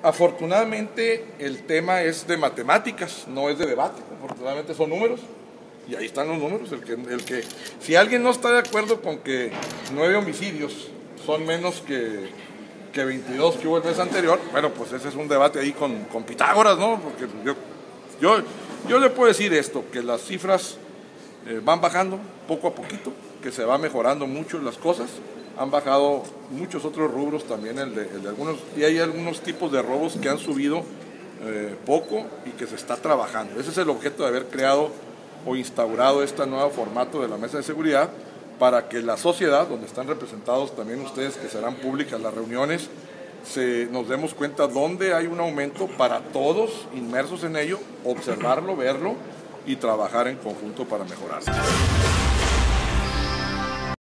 Afortunadamente el tema es de matemáticas, no es de debate. Afortunadamente son números y ahí están los números. Si alguien no está de acuerdo con que 9 homicidios son menos que 22 que hubo el mes anterior, bueno, pues ese es un debate ahí con Pitágoras, ¿no? Porque yo le puedo decir esto, que las cifras van bajando poco a poquito, que se va mejorando mucho las cosas. Han bajado muchos otros rubros también, el de algunos, y hay algunos tipos de robos que han subido poco y que se está trabajando. Ese es el objeto de haber creado o instaurado este nuevo formato de la mesa de seguridad, para que la sociedad, donde están representados también ustedes, que serán públicas las reuniones, nos demos cuenta dónde hay un aumento para todos inmersos en ello, observarlo, verlo y trabajar en conjunto para mejorarlo.